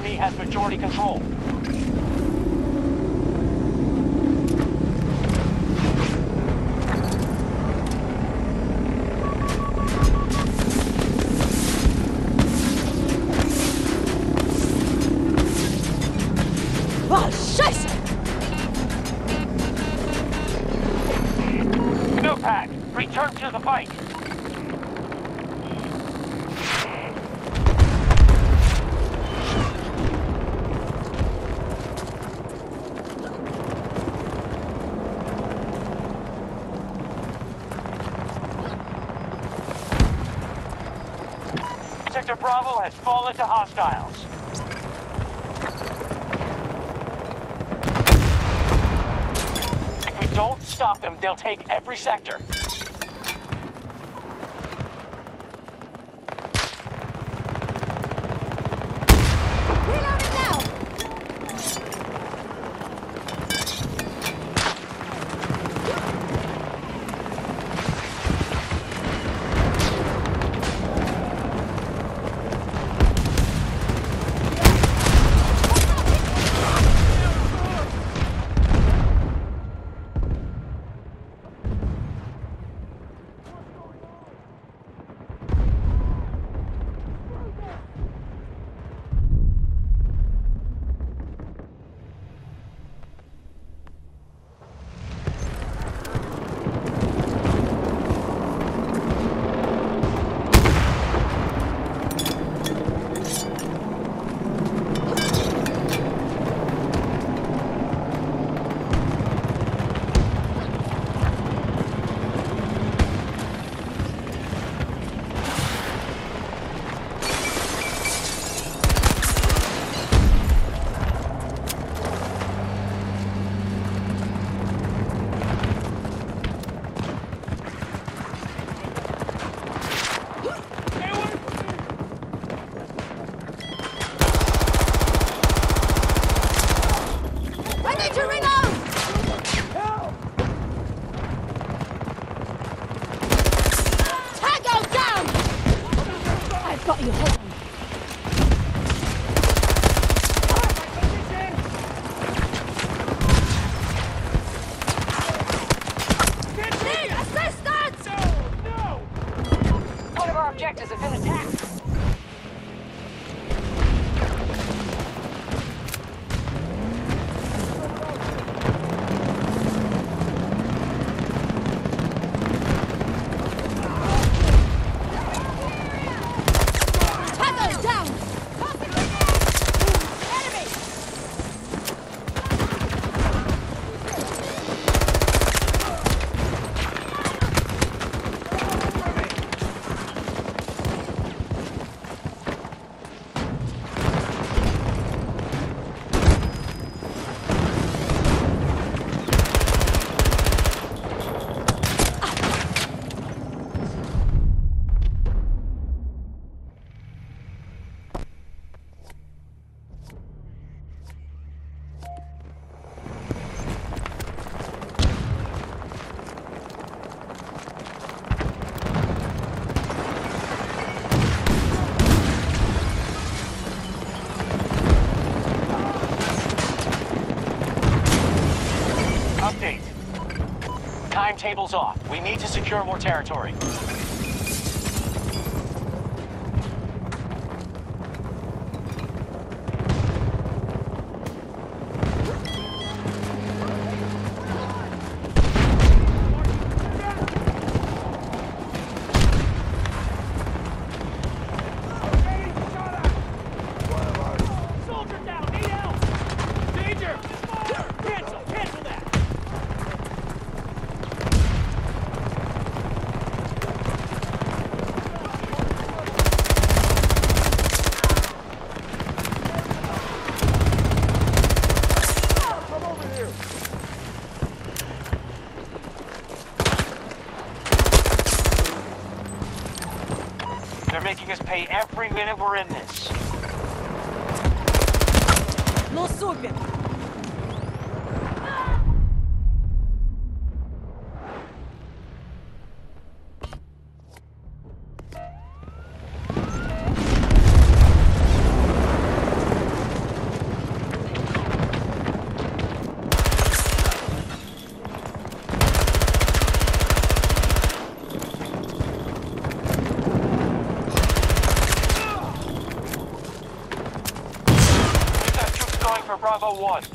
enemy has majority control. Oh, scheiße! Snowpack, return to the fight. Sector Bravo has fallen to hostiles. If we don't stop them, they'll take every sector. Reloading now! Got you, hold on. Need assistance! No! One of our objectives has been attacked. Update. Timetable's off. We need to secure more territory. They're making us pay every minute we're in this. No супер! going for Bravo 1.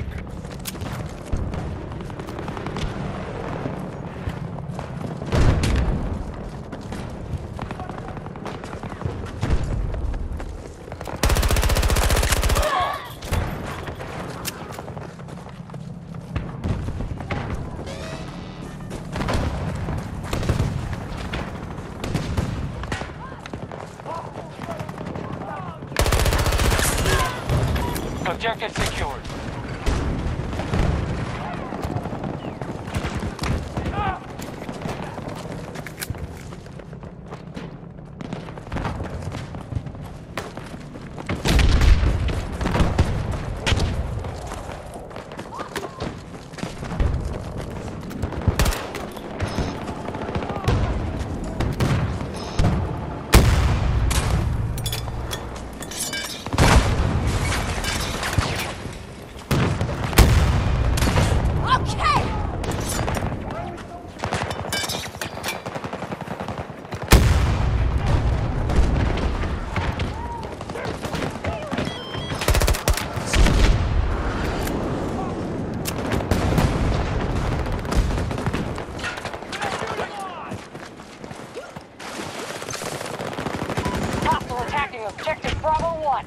Objective secured. Objective Bravo 1.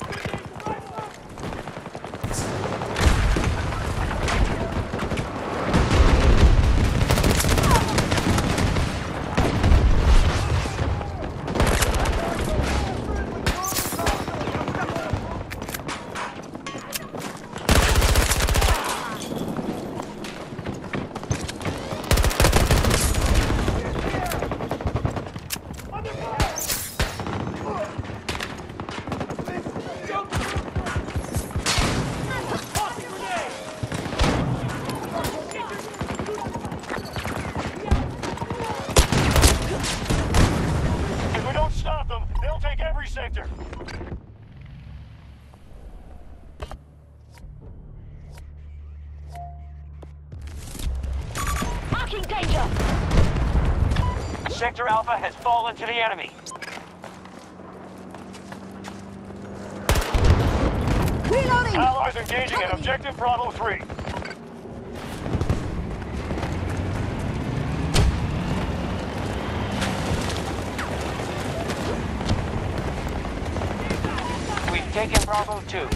Sector. Marking danger. Sector Alpha has fallen to the enemy. Reloading. Allies engaging at Objective Bravo 3. We've taken Bravo 2.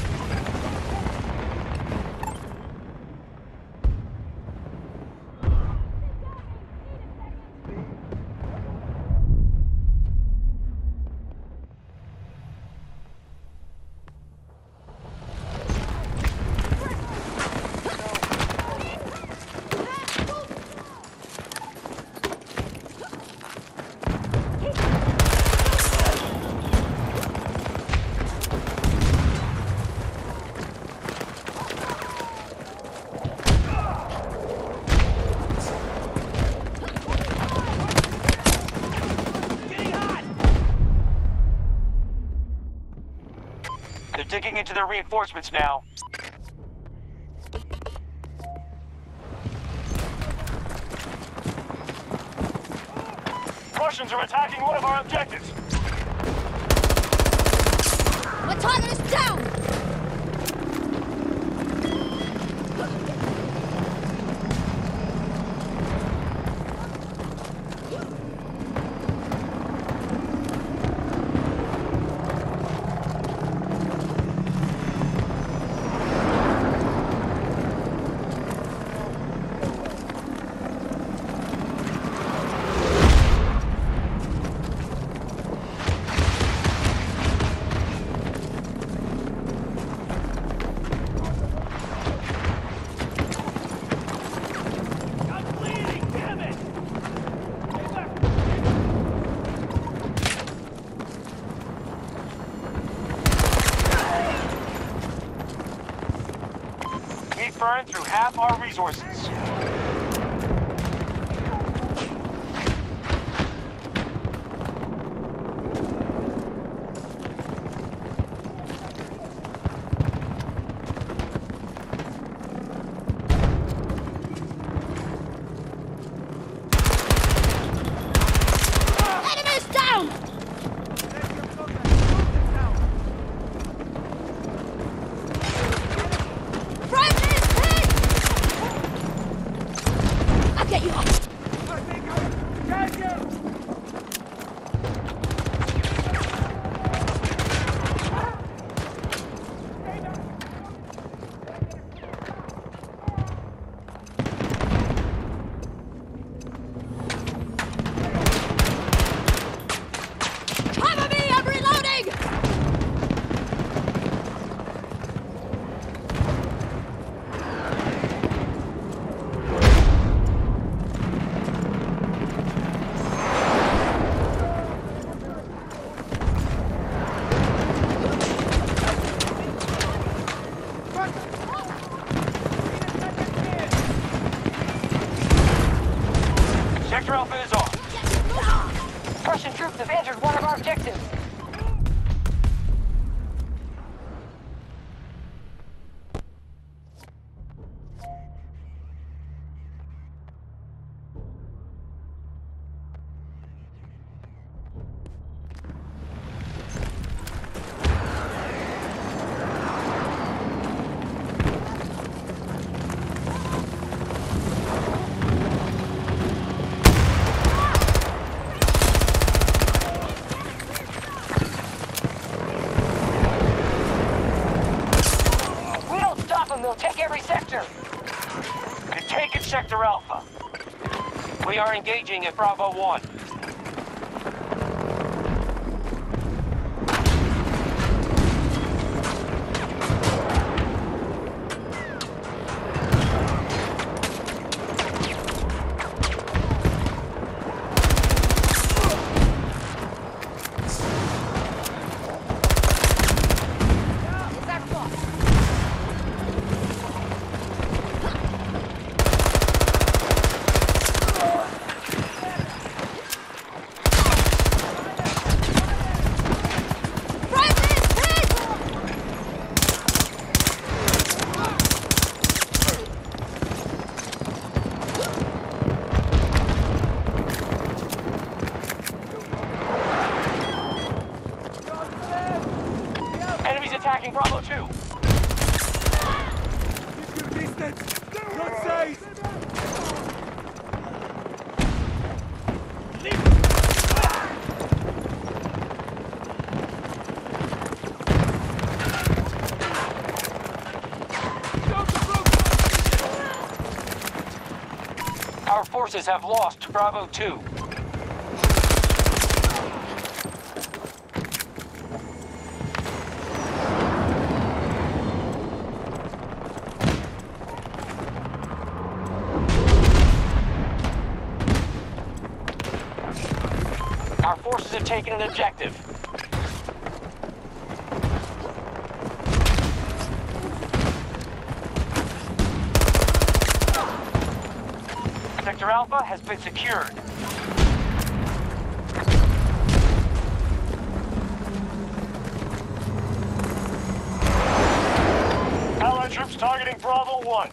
They're digging into their reinforcements now. Russians are attacking one of our objectives. My target is down! We've burned through half our resources. Enemies down! Sector Alpha is off. Russian troops have entered one of our objectives. They'll take every sector. They've taken Sector Alpha. We are engaging at Bravo 1. Attacking Bravo 2. Keep your distance! Not safe! Our forces have lost Bravo 2. Our forces have taken an objective. Sector Alpha has been secured. Allied troops targeting Bravo 1.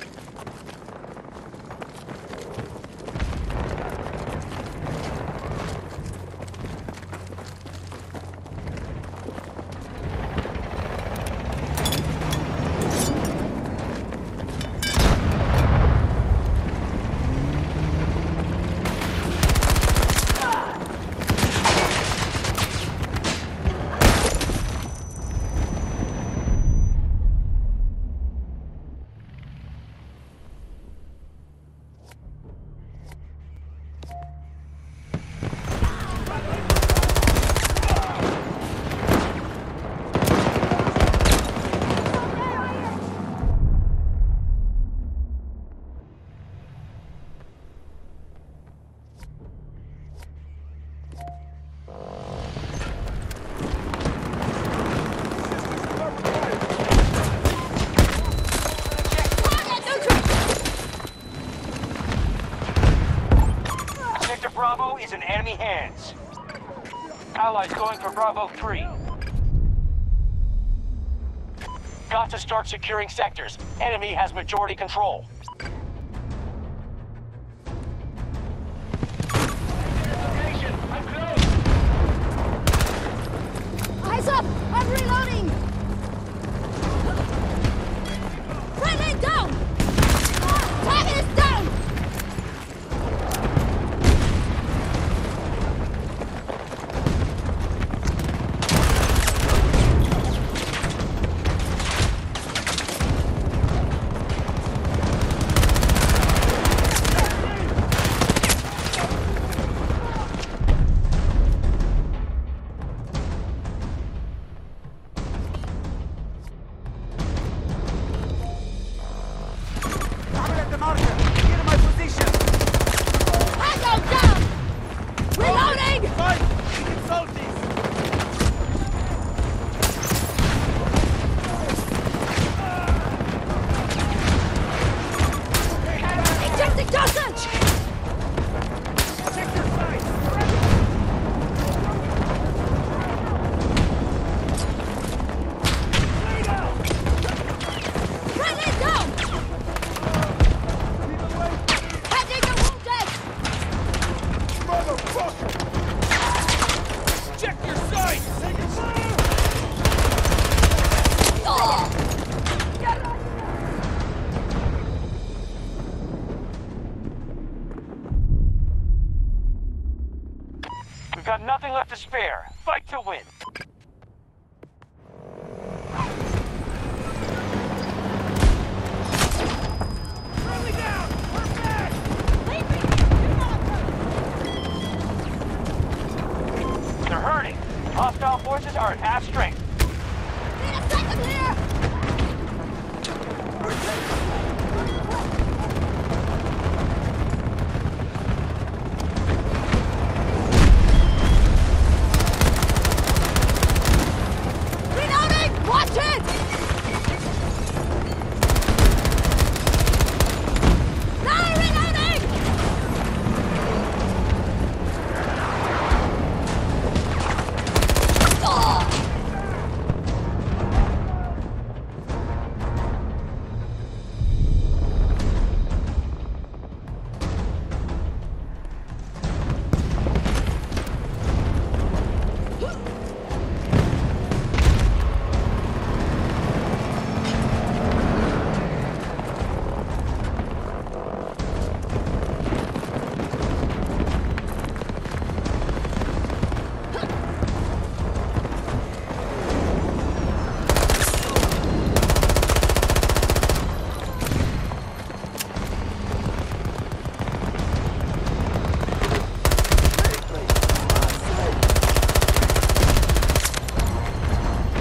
Bravo is in enemy hands. Allies going for Bravo 3. Got to start securing sectors. Enemy has majority control. Eyes up! I'm reloading! Friendly down! Target is down! nothing left to spare. Fight to win. Friendly down! We're back! Leave me! Do not hurt! They're hurting. Hostile forces are at half strength. Need a second here! Reloading! Watch it! Now reloading!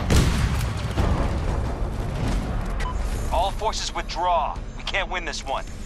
All forces withdraw. We can't win this one.